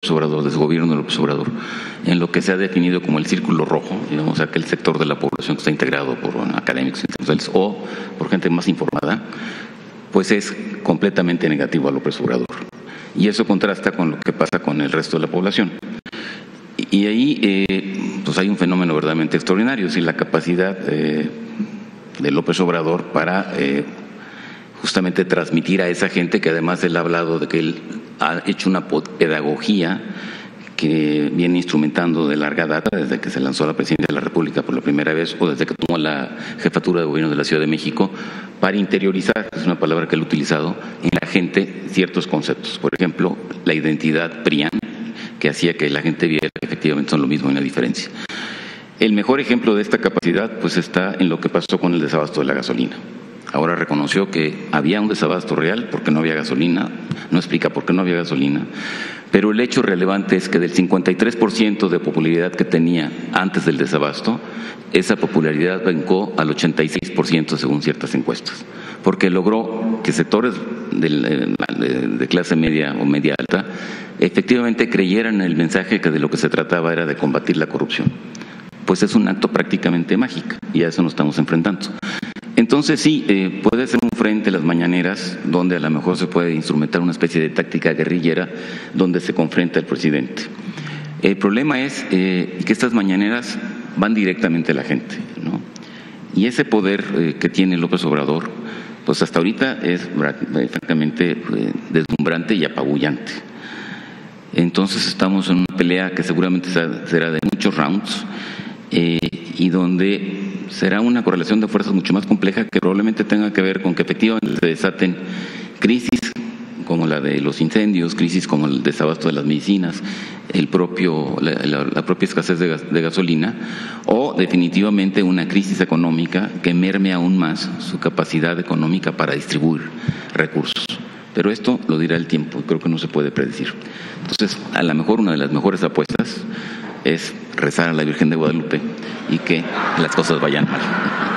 López Obrador, de su gobierno de López Obrador, en lo que se ha definido como el círculo rojo, digamos, aquel sector de la población que está integrado por académicos intelectuales o por gente más informada, pues es completamente negativo a López Obrador. Y eso contrasta con lo que pasa con el resto de la población. Y ahí pues hay un fenómeno verdaderamente extraordinario, es decir, la capacidad de López Obrador para justamente transmitir a esa gente, que además él ha hablado de que él ha hecho una pedagogía que viene instrumentando de larga data, desde que se lanzó a la presidencia de la República por la primera vez o desde que tomó la jefatura de gobierno de la Ciudad de México, para interiorizar, es una palabra que él ha utilizado, en la gente ciertos conceptos. Por ejemplo, la identidad PRIAN, que hacía que la gente viera que efectivamente son lo mismo y no hay diferencia. El mejor ejemplo de esta capacidad pues está en lo que pasó con el desabasto de la gasolina. Ahora reconoció que había un desabasto real porque no había gasolina, no explica por qué no había gasolina, pero el hecho relevante es que del 53% de popularidad que tenía antes del desabasto, esa popularidad brincó al 86% según ciertas encuestas, porque logró que sectores de clase media o media alta efectivamente creyeran en el mensaje que de lo que se trataba era de combatir la corrupción. Pues es un acto prácticamente mágico y a eso nos estamos enfrentando. Entonces sí, puede ser un frente las mañaneras donde a lo mejor se puede instrumentar una especie de táctica guerrillera donde se confronta al presidente. El problema es que estas mañaneras van directamente a la gente, ¿no? Y ese poder que tiene López Obrador, pues hasta ahorita es francamente deslumbrante y apabullante. Entonces estamos en una pelea que seguramente será de muchos rounds y donde será una correlación de fuerzas mucho más compleja que probablemente tenga que ver con que efectivamente se desaten crisis como la de los incendios, crisis como el desabasto de las medicinas, la propia escasez de gasolina, o definitivamente una crisis económica que merme aún más su capacidad económica para distribuir recursos. Pero esto lo dirá el tiempo, creo que no se puede predecir. Entonces, a lo mejor una de las mejores apuestas es rezar a la Virgen de Guadalupe y que las cosas vayan mal.